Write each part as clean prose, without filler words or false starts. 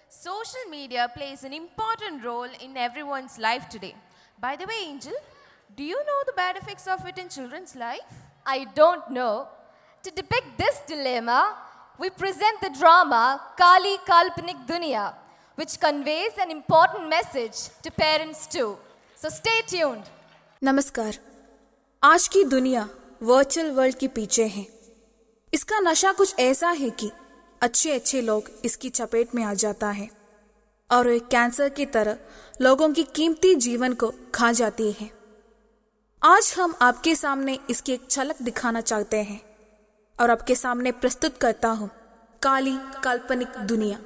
Social media plays an important role in everyone's life today. By the way, Angel, do you know the bad effects of it in children's life? I don't know. To depict this dilemma, we present the drama Kali Kalpanik Duniya, which conveys an important message to parents too. So stay tuned. नमस्कार। आज की दुनिया virtual world के पीछे है। इसका नशा कुछ ऐसा है कि अच्छे अच्छे लोग इसकी चपेट में आ जाता है और एक कैंसर की तरह लोगों की कीमती जीवन को खा जाती है। आज हम आपके सामने इसकी एक झलक दिखाना चाहते हैं और आपके सामने प्रस्तुत करता हूँ काली काल्पनिक दुनिया।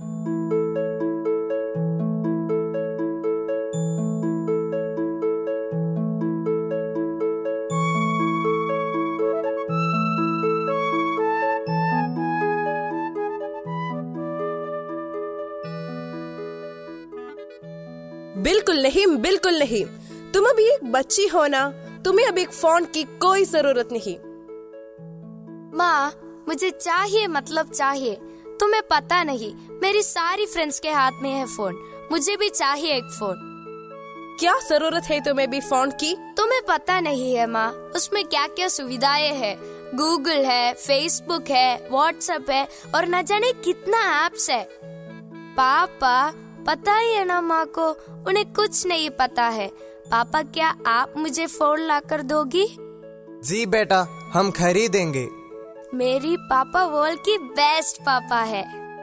बिल्कुल नहीं। तुम अभी एक बच्ची हो ना, तुम्हें अभी एक फोन की कोई जरूरत नहीं। माँ, मुझे चाहिए मतलब चाहिए। तुम्हें पता नहीं, मेरी सारी फ्रेंड्स के हाथ में है फोन। मुझे भी चाहिए एक फोन। क्या जरूरत है तुम्हें भी फोन की? तुम्हें पता नहीं है माँ, उसमें क्या क्या सुविधाएं है। गूगल है, फेसबुक है, व्हाट्सएप है और न जाने कितना एप्स है। पापा, पता ही है ना माँ को, उन्हें कुछ नहीं पता है। पापा, क्या आप मुझे फोन लाकर दोगी? जी बेटा, हम खरीदेंगे। मेरी पापा वर्ल्ड की बेस्ट पापा है।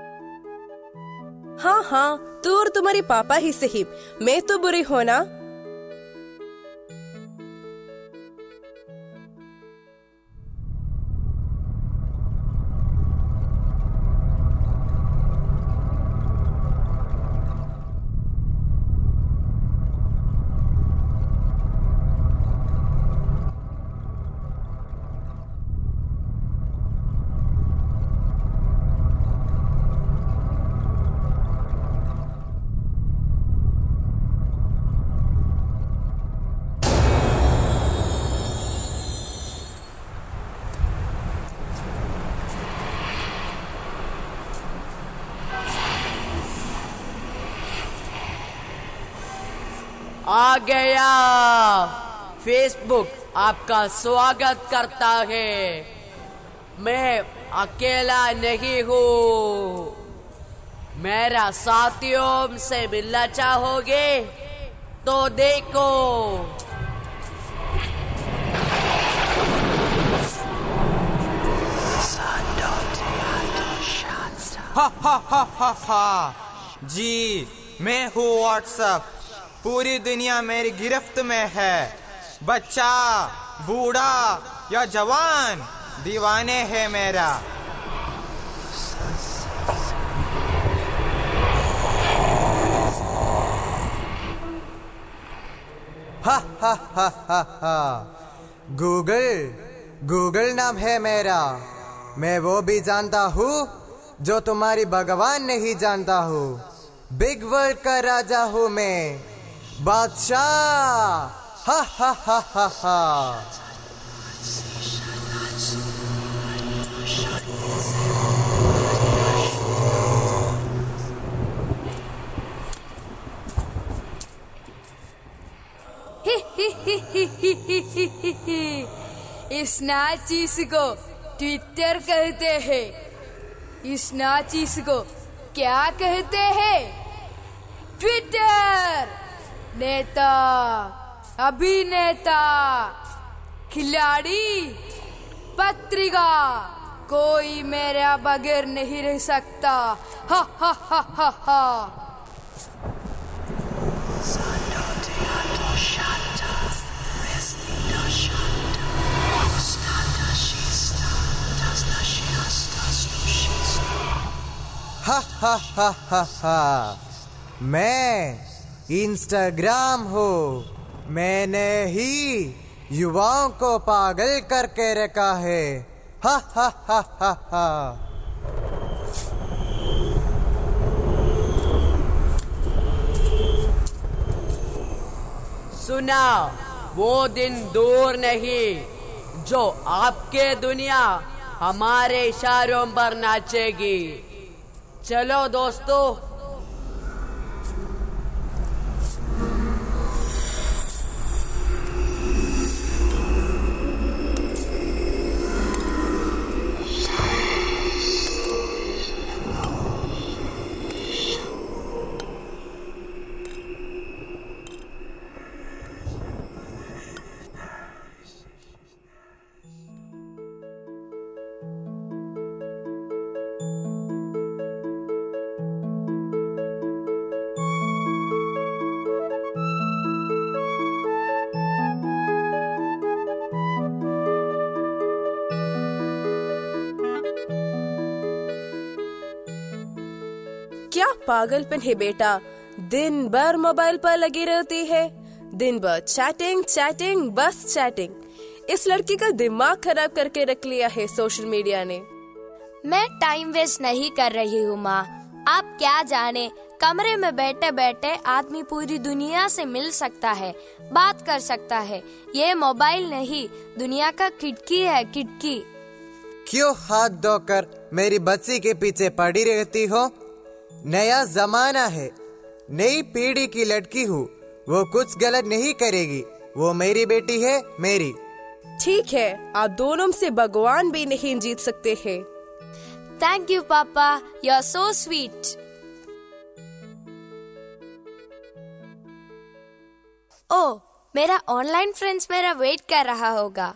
हाँ, तू और तुम्हारी पापा ही सही, मैं तो बुरी हो ना। आ गया। फेसबुक आपका स्वागत करता है। मैं अकेला नहीं हूँ, मेरा साथियों से मिलना चाहोगे तो देखो। हा जी, मैं हूँ व्हाट्सएप। पूरी दुनिया मेरी गिरफ्त में है। बच्चा, बूढ़ा या जवान, दीवाने है मेरा। हा। गूगल नाम है मेरा। मैं वो भी जानता हूँ जो तुम्हारी भगवान नहीं जानता हूँ। बिग वर्ल्ड का राजा हूँ मैं, बादशाह। हा। इस नाचीज को ट्विटर कहते हैं। इस नाचीज को क्या कहते हैं? ट्विटर। नेता, अभिनेता, खिलाड़ी, पत्रिका, कोई मेरा बगैर नहीं रह सकता। हा। हा। मैं इंस्टाग्राम हूँ। मैंने ही युवाओं को पागल करके रखा है। हा। सुना, वो दिन दूर नहीं जो आपके दुनिया हमारे इशारों पर नाचेगी। चलो दोस्तों, क्या पागलपन है बेटा, दिन भर मोबाइल पर लगी रहती है, दिन भर चैटिंग चैटिंग बस चैटिंग। इस लड़की का दिमाग खराब करके रख लिया है सोशल मीडिया ने। मैं टाइम वेस्ट नहीं कर रही हूँ माँ, आप क्या जाने, कमरे में बैठे बैठे आदमी पूरी दुनिया से मिल सकता है, बात कर सकता है। ये मोबाइल नहीं, दुनिया का खिड़की है, खिड़की। क्यों हाथ धोकर मेरी बच्ची के पीछे पड़ी रहती हो? नया जमाना है, नई पीढ़ी की लड़की हूँ, वो कुछ गलत नहीं करेगी, वो मेरी बेटी है, मेरी। ठीक है, आप दोनों से भगवान भी नहीं जीत सकते हैं। Thank you papa, you are so sweet. Oh, मेरा ऑनलाइन फ्रेंड्स मेरा वेट कर रहा होगा।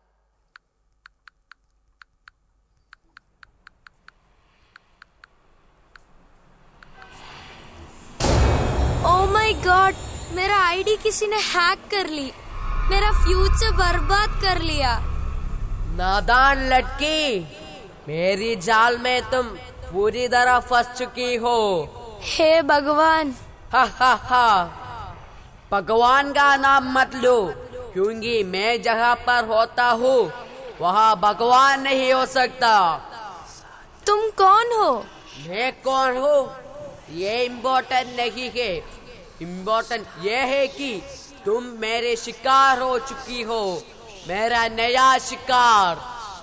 ओह माय गॉड, मेरा आईडी किसी ने हैक कर ली, मेरा फ्यूचर बर्बाद कर लिया। नादान लड़की, मेरी जाल में तुम पूरी तरह फंस चुकी हो। हे भगवान। हा हा हा, भगवान का नाम मत लो, क्योंकि मैं जहाँ पर होता हूँ वहाँ भगवान नहीं हो सकता। तुम कौन हो? मैं कौन हूँ ये इम्पोर्टेंट नहीं है, इम्पोर्टेंट ये है कि तुम मेरे शिकार हो चुकी हो, मेरा नया शिकार।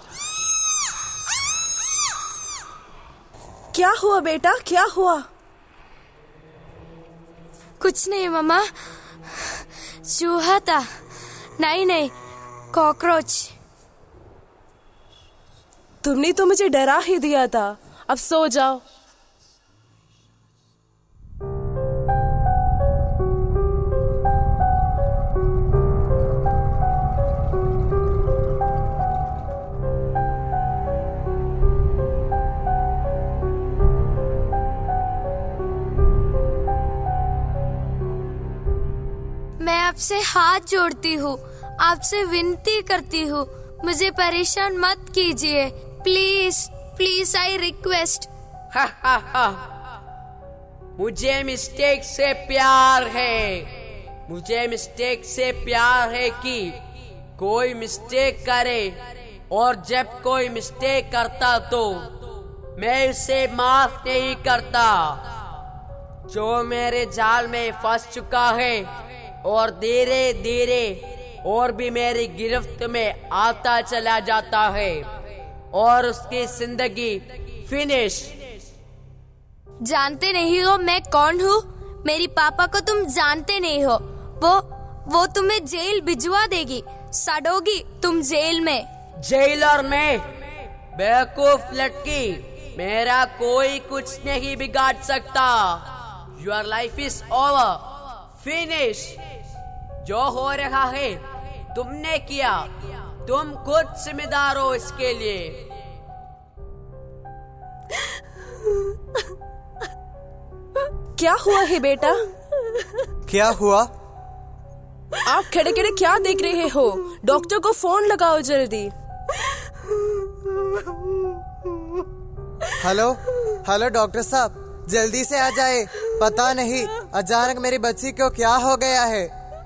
क्या हुआ बेटा, क्या हुआ? कुछ नहीं मम्मा, चूहा था। नहीं नहीं, कॉकरोच। तुमने तो मुझे डरा ही दिया था, अब सो जाओ। मैं आपसे हाथ जोड़ती हूँ, आपसे विनती करती हूँ, मुझे परेशान मत कीजिए, प्लीज प्लीज, आई रिक्वेस्ट। हा हा हा, मुझे मिस्टेक से प्यार है, मुझे मिस्टेक से प्यार है कि कोई मिस्टेक करे, और जब कोई मिस्टेक करता तो मैं उसे माफ नहीं करता। जो मेरे जाल में फंस चुका है और धीरे धीरे और भी मेरी गिरफ्त में आता चला जाता है, और उसकी जिंदगी फिनिश। जानते नहीं हो मैं कौन हूँ? मेरी पापा को तुम जानते नहीं हो, वो तुम्हें जेल भिजवा देगी, सड़ोगी तुम जेल में। जेलर में? बेवकूफ लड़की, मेरा कोई कुछ नहीं बिगाड़ सकता। Your life is over, finish. जो हो रहा है तुमने किया, तुम खुद जिम्मेदार हो इसके लिए। क्या हुआ है बेटा? क्या हुआ? आप खड़े खड़े क्या देख रहे हो? डॉक्टर को फोन लगाओ जल्दी। हेलो हेलो डॉक्टर साहब, जल्दी से आ जाए, पता नहीं अचानक मेरी बच्ची को क्या हो गया है।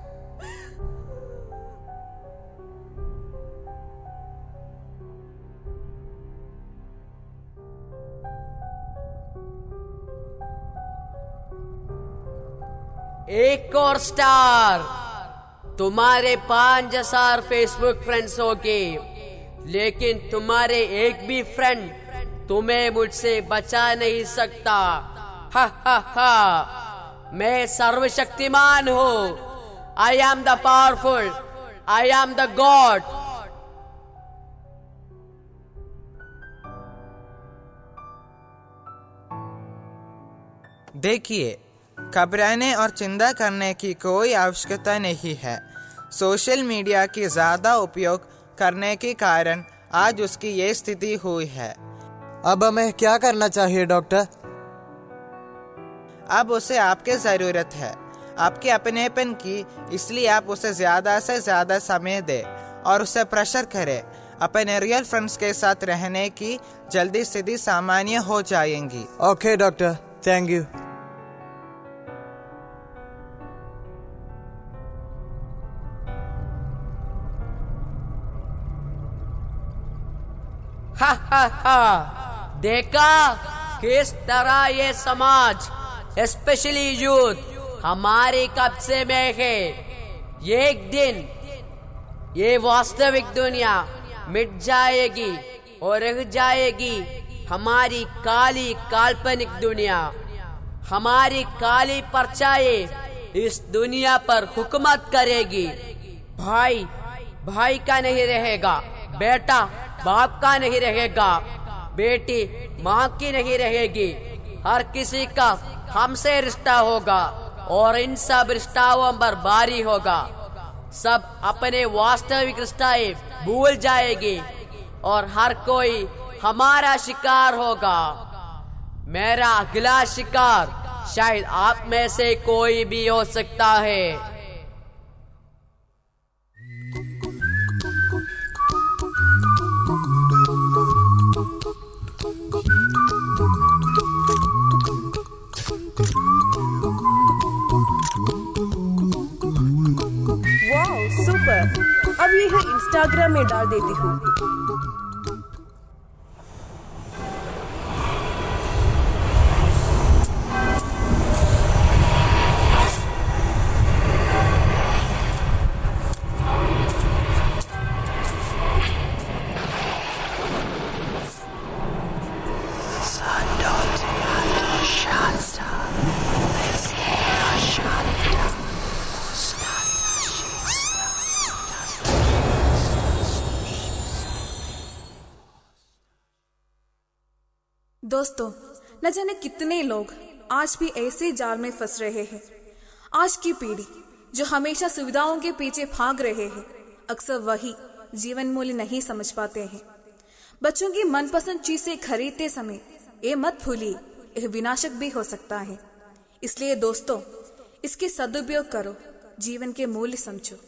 एक और स्टार। तुम्हारे 5000 फेसबुक फ्रेंड्स होंगे, लेकिन तुम्हारे एक भी फ्रेंड तुम्हें मुझसे बचा नहीं सकता। हा हा हा, मैं सर्वशक्तिमान हूँ। I am the powerful, I am the god. देखिए, घबराने और चिंता करने की कोई आवश्यकता नहीं है। सोशल मीडिया की ज्यादा उपयोग करने के कारण आज उसकी ये स्थिति हुई है। अब हमें क्या करना चाहिए डॉक्टर? अब उसे आपकी जरूरत है, आपके अपनेपन की, इसलिए आप उसे ज्यादा से ज्यादा समय दें और उसे प्रेशर करें। अपने रियल फ्रेंड्स के साथ रहने की जल्दी स्थिति सामान्य हो जाएंगी। Okay doctor, thank you. हा हा हा, देखा किस तरह ये समाज, स्पेशली यूथ हमारे कब्जे में है। ये एक दिन ये वास्तविक दुनिया मिट जाएगी और रह जाएगी हमारी काली काल्पनिक दुनिया। हमारी काली परछाई इस दुनिया पर हुकूमत करेगी। भाई भाई का नहीं रहेगा, बेटा बाप का नहीं रहेगा, बेटी माँ की नहीं रहेगी। हर किसी का हमसे रिश्ता होगा और इन सब रिश्ताओं पर भारी होगा। सब अपने वास्तविक रिश्ते भूल जाएगी और हर कोई हमारा शिकार होगा। मेरा अगला शिकार शायद आप में से कोई भी हो सकता है। वाह सुपर, अब यह इंस्टाग्राम में डाल देती हूँ। दोस्तों, न जाने कितने लोग आज भी ऐसे जाल में फंस रहे हैं। आज की पीढ़ी जो हमेशा सुविधाओं के पीछे भाग रहे हैं, अक्सर वही जीवन मूल्य नहीं समझ पाते हैं। बच्चों की मनपसंद चीजें खरीदते समय ये मत भूलिए, यह विनाशक भी हो सकता है। इसलिए दोस्तों, इसके सदुपयोग करो, जीवन के मूल्य समझो।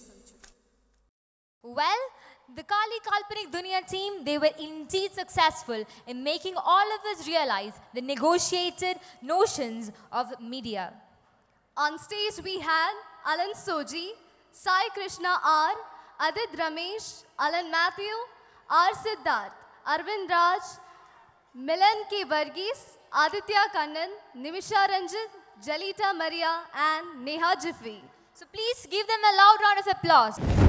Well, the Kali Kalpanik Dunya team, they were indeed successful in making all of us realize the negotiated notions of media. On stage we had Alan Soji, Sai Krishna R, Adit Ramesh, Alan Matthew, R Siddharth, Arvind Raj, Milan K. Varghese, Aditya Kannan, Nimisha Ranjit, Jalita Maria and Neha Jiffi. So please give them a loud round of applause.